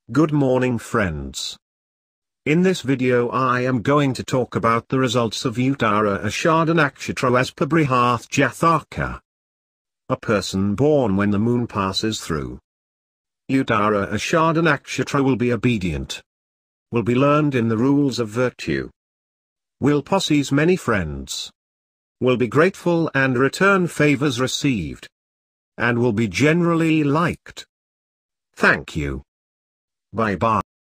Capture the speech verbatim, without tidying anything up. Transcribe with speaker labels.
Speaker 1: Good morning friends. In this video I am going to talk about the results of Uttarashada Nakshatra as per Brihat Jataka. A person born when the moon passes through Uttarashada Nakshatra will be obedient, will be learned in the rules of virtue, will possess many friends, will be grateful and return favors received, and will be generally liked. Thank you. Bye bye.